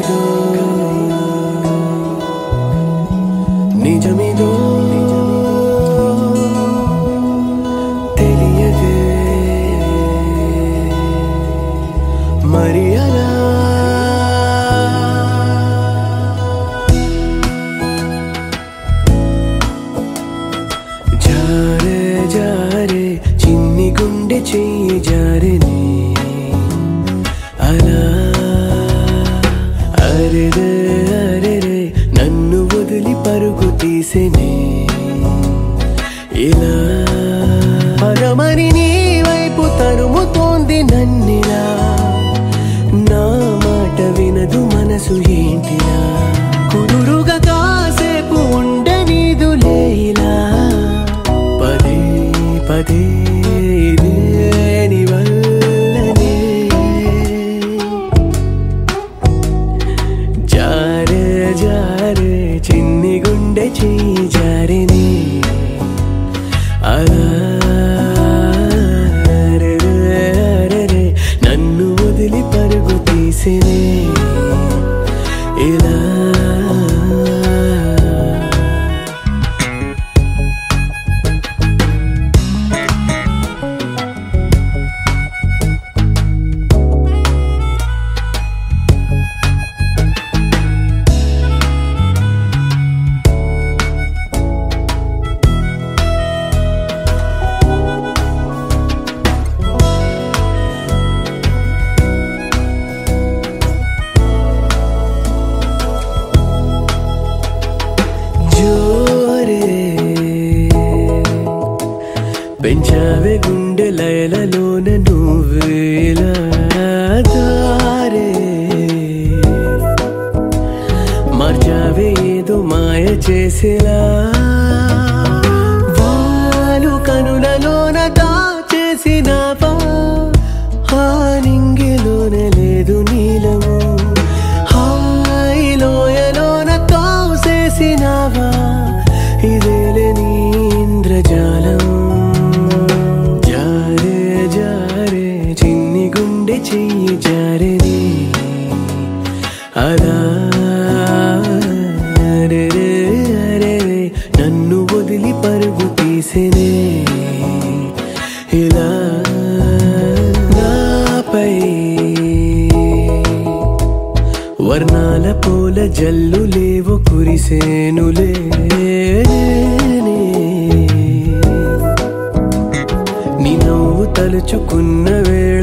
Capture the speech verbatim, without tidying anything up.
కలయిదో నిజమిదో తెలియదే మరి అలా జారే జారే చిన్ని గుండె చెయ్యి జారెనే అలా అరెరే అరెరే నన్ను వదిలి పరుగు తీసేనే ఇలా పరమని నీ వైపు తరుముతోంది నన్నిలా నా మాట వినదు మనసు ఏంటిలా కుదురుగా కాసేపు ఉండే నీదు లేలా పదే పదే ఇదే నీ వల్లనే జారే జారే చిన్ని గుండె చెయ్యి జారిని అలా అరెరే నన్ను వదిలి పరుగు తీసినే ఇలా పెంచావే గుండె లయలలోన నువ్వేలా దారే మార్చావే ఏదో మాయ చేసేలా వాలు కనులలోన దాచేసినావా ఆ నింగిలోన లేదు నీలము హాయిలోయలోన తోసేసినావా ఇదేలే నీ ఇంద్రజాలం చెయ్యి జారిని అలా అరెరే అరెరే నన్ను వదిలి పరుగు తీసేనే ఇలా నాపై వర్ణాల పూల జల్లు లేవు కురిసేనులే నీ నవ్వు తలుచుకున్న వేళ